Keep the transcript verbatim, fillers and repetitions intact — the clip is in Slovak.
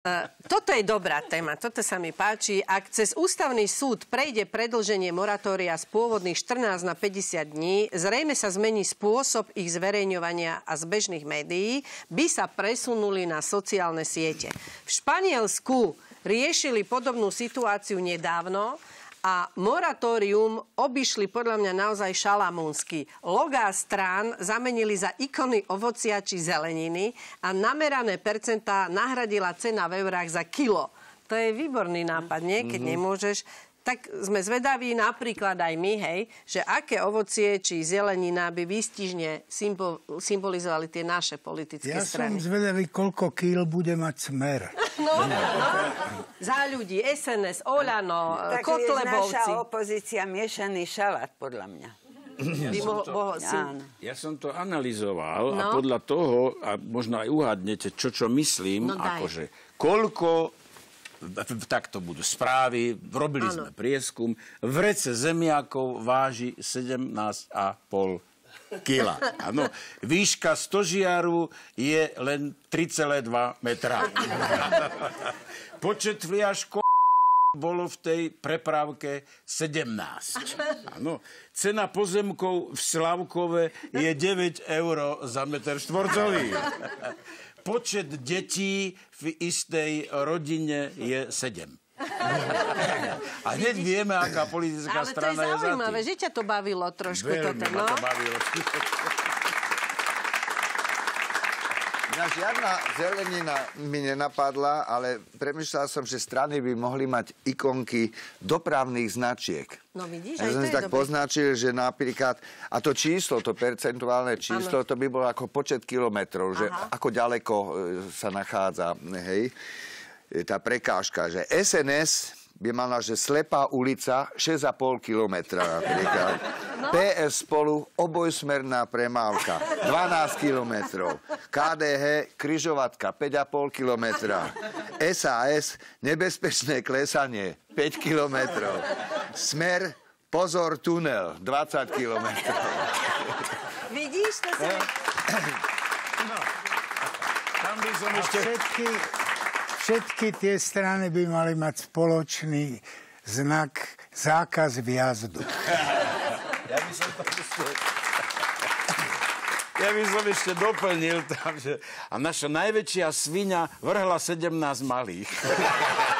Uh, toto je dobrá téma, toto sa mi páči. Ak cez ústavný súd prejde predĺženie moratória z pôvodných štrnásť na päťdesiat dní, zrejme sa zmení spôsob ich zverejňovania a z bežných médií by sa presunuli na sociálne siete. V Španielsku riešili podobnú situáciu nedávno a moratórium obišli podľa mňa naozaj šalamúnsky. Logá strán zamenili za ikony ovocia či zeleniny a namerané percentá nahradila cena v eurách za kilo. To je výborný nápad, nie? Keď mm-hmm. nemôžeš... Tak sme zvedaví napríklad aj my, hej, že aké ovocie či zelenina by výstižne symbol, symbolizovali tie naše politické ja strany. Ja som zvedavý, koľko kíl bude mať Smer. No, no. Za ľudí, es en es, Oľano, tak Kotlebovci. Tak je naša opozícia miešaný šalát, podľa mňa. Ja, by som mohol, to, mohol si... ja som to analyzoval no. a podľa toho, a možno aj uhádnete, čo čo myslím, no akože koľko, tak to budú správy, robili ano. sme prieskum, vrece zemiakov váži sedemnásť a pol kila. Áno, výška stožiaru je len tri celé dva metra. Počet fliaškov bolo v tej prepravke sedemnásť. Áno. Cena pozemkov v Slavkove je deväť eur za meter štvorcový. Počet detí v istej rodine je sedem. A hneď vieme, aká politická ale strana je za tým. Ale to je zaujímavé, že ťa to bavilo trošku. Veľmi toto, ma no? to bavilo. Na žiadna zelenina mi nenapadla, ale premýšľal som, že strany by mohli mať ikonky dopravných značiek. No vidíš, ja aj som to si je tak dobré. poznačil, že napríklad, a to číslo, to percentuálne číslo, ano. To by bolo ako počet kilometrov, že ako ďaleko sa nachádza, hej, tá prekážka, že es en es by mala, že slepá ulica šesť a pol kilometra napríklad. No. pé es Spolu obojsmerná premávka dvanásť kilometrov. ká dé há križovatka päť a pol kilometra. es a es nebezpečné klesanie päť kilometrov. Smer pozor tunel dvadsať kilometrov. Vidíš, to sa... No. Tam by som ešte... Všetky, všetky tie strany by mali mať spoločný znak zákaz vjazdu. Ja by som to ešte... Ja by som ešte doplnil tam, že... A naša najväčšia sviňa vrhla sedemnásť malých.